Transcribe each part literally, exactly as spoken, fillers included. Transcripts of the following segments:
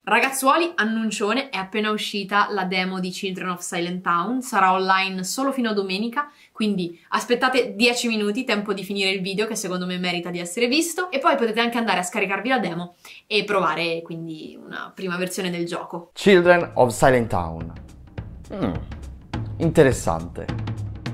Ragazzuoli, annuncione, è appena uscita la demo di Children of Silent Town, sarà online solo fino a domenica, quindi aspettate dieci minuti, tempo di finire il video che secondo me merita di essere visto, e poi potete anche andare a scaricarvi la demo e provare quindi una prima versione del gioco. Children of Silent Town. Mm, interessante.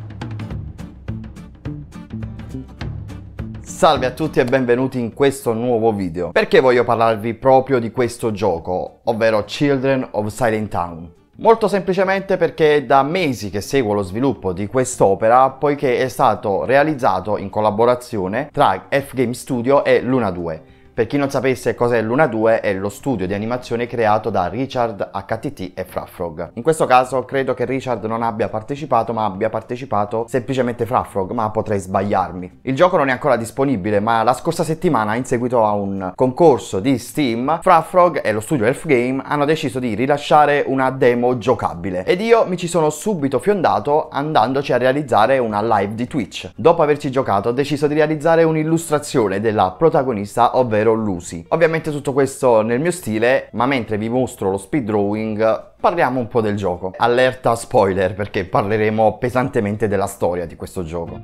Salve a tutti e benvenuti in questo nuovo video. Perché voglio parlarvi proprio di questo gioco, ovvero Children of Silent Town? Molto semplicemente perché è da mesi che seguo lo sviluppo di quest'opera, poiché è stato realizzato in collaborazione tra F Game Studio e Luna due. Per chi non sapesse cos'è Luna due, è lo studio di animazione creato da Richard H T T e Frafrog. In questo caso credo che Richard non abbia partecipato, ma abbia partecipato semplicemente Frafrog, ma potrei sbagliarmi. Il gioco non è ancora disponibile, ma la scorsa settimana, in seguito a un concorso di Steam, Frafrog e lo studio F Game hanno deciso di rilasciare una demo giocabile. Ed io mi ci sono subito fiondato andandoci a realizzare una live di Twitch. Dopo averci giocato ho deciso di realizzare un'illustrazione della protagonista, ovvero Lucy. Ovviamente tutto questo nel mio stile, ma mentre vi mostro lo speed drawing parliamo un po' del gioco. Allerta spoiler, perché parleremo pesantemente della storia di questo gioco.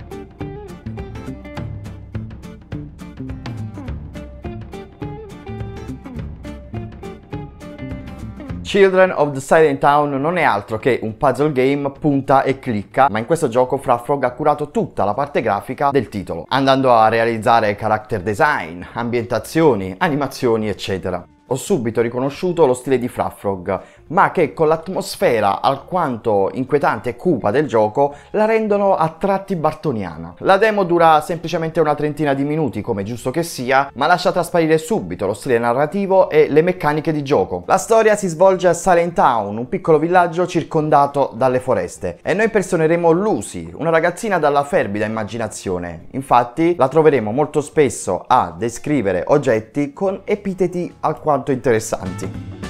Children of the Silent Town non è altro che un puzzle game punta e clicca, ma in questo gioco Frafrog ha curato tutta la parte grafica del titolo, andando a realizzare character design, ambientazioni, animazioni, eccetera. Ho subito riconosciuto lo stile di Frafrog, ma che con l'atmosfera alquanto inquietante e cupa del gioco la rendono a tratti bartoniana. La demo dura semplicemente una trentina di minuti, come giusto che sia, ma lascia trasparire subito lo stile narrativo e le meccaniche di gioco. La storia si svolge a Silent Town, un piccolo villaggio circondato dalle foreste, e noi impersoneremo Lucy, una ragazzina dalla fervida immaginazione. Infatti la troveremo molto spesso a descrivere oggetti con epiteti alquanto interessanti.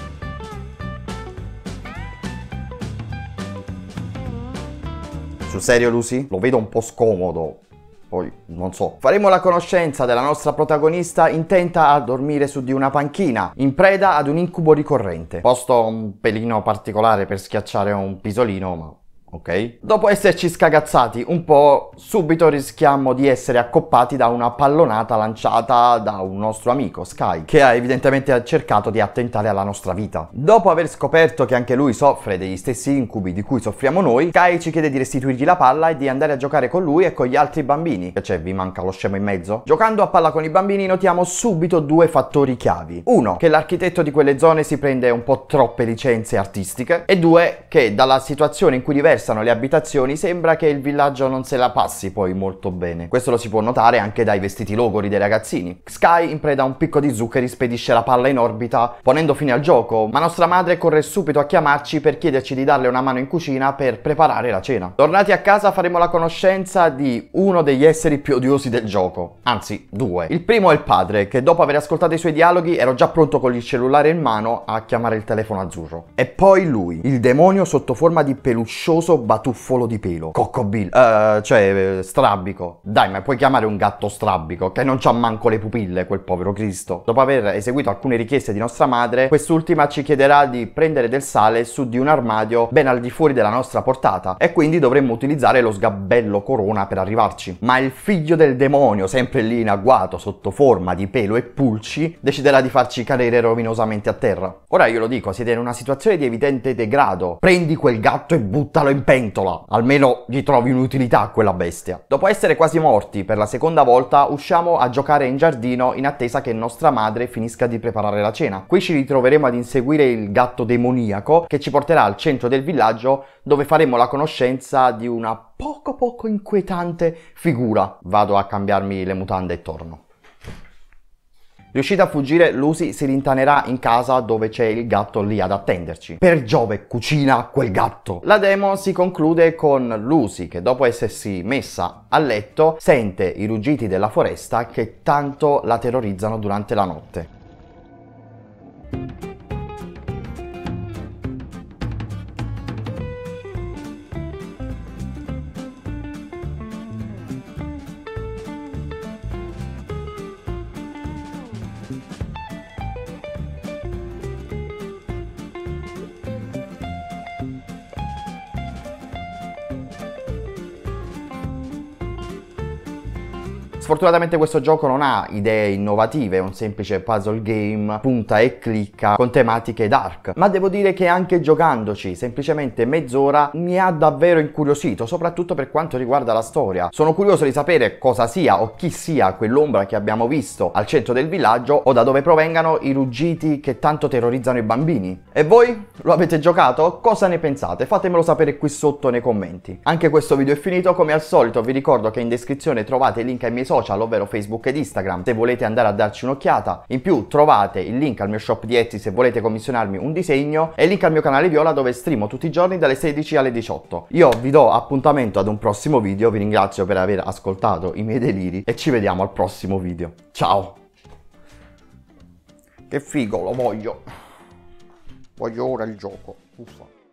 Sul serio, Lucy? Lo vedo un po' scomodo. Poi, non so. Faremo la conoscenza della nostra protagonista intenta a dormire su di una panchina, in preda ad un incubo ricorrente. Posto un pelino particolare per schiacciare un pisolino, ma... ok. Dopo esserci scagazzati un po', subito rischiamo di essere accoppati da una pallonata lanciata da un nostro amico, Sky, che ha evidentemente cercato di attentare alla nostra vita. Dopo aver scoperto che anche lui soffre degli stessi incubi di cui soffriamo noi, Sky ci chiede di restituirgli la palla e di andare a giocare con lui e con gli altri bambini. Che c'è, vi manca lo scemo in mezzo? Giocando a palla con i bambini notiamo subito due fattori chiavi. Uno, che l'architetto di quelle zone si prende un po' troppe licenze artistiche, e due, che dalla situazione in cui diversa le abitazioni sembra che il villaggio non se la passi poi molto bene. Questo lo si può notare anche dai vestiti logori dei ragazzini. Sky, in preda a un picco di zuccheri, spedisce la palla in orbita ponendo fine al gioco, ma nostra madre corre subito a chiamarci per chiederci di darle una mano in cucina per preparare la cena. Tornati a casa faremo la conoscenza di uno degli esseri più odiosi del gioco, anzi due. Il primo è il padre, che dopo aver ascoltato i suoi dialoghi era già pronto con il cellulare in mano a chiamare il telefono azzurro. E poi lui, il demonio sotto forma di peluscioso batuffolo di pelo. Coccobill, uh, cioè strabico. Dai, ma puoi chiamare un gatto strabico, che non c'ha manco le pupille, quel povero Cristo. Dopo aver eseguito alcune richieste di nostra madre, quest'ultima ci chiederà di prendere del sale su di un armadio ben al di fuori della nostra portata, e quindi dovremmo utilizzare lo sgabello corona per arrivarci. Ma il figlio del demonio, sempre lì in agguato sotto forma di pelo e pulci, deciderà di farci cadere rovinosamente a terra. Ora io lo dico, siete in una situazione di evidente degrado. Prendi quel gatto e buttalo in pentola, almeno gli trovi un'utilità a quella bestia. Dopo essere quasi morti per la seconda volta, usciamo a giocare in giardino in attesa che nostra madre finisca di preparare la cena. Qui ci ritroveremo ad inseguire il gatto demoniaco che ci porterà al centro del villaggio, dove faremo la conoscenza di una poco poco inquietante figura. Vado a cambiarmi le mutande e torno. Riuscita a fuggire, Lucy si rintanerà in casa dove c'è il gatto lì ad attenderci. Per Giove, cucina quel gatto! La demo si conclude con Lucy che, dopo essersi messa a letto, sente i ruggiti della foresta che tanto la terrorizzano durante la notte. Sfortunatamente questo gioco non ha idee innovative, è un semplice puzzle game, punta e clicca con tematiche dark, ma devo dire che anche giocandoci semplicemente mezz'ora mi ha davvero incuriosito, soprattutto per quanto riguarda la storia. Sono curioso di sapere cosa sia o chi sia quell'ombra che abbiamo visto al centro del villaggio o da dove provengano i ruggiti che tanto terrorizzano i bambini. E voi? Lo avete giocato? Cosa ne pensate? Fatemelo sapere qui sotto nei commenti. Anche questo video è finito, come al solito vi ricordo che in descrizione trovate il link ai miei social, ovvero Facebook ed Instagram, se volete andare a darci un'occhiata. In più trovate il link al mio shop di Etsy se volete commissionarmi un disegno e il link al mio canale Viola dove streamo tutti i giorni dalle sedici alle diciotto. Io vi do appuntamento ad un prossimo video, vi ringrazio per aver ascoltato i miei deliri e ci vediamo al prossimo video. Ciao! Che figo, lo voglio! Voglio ora il gioco. Uffa.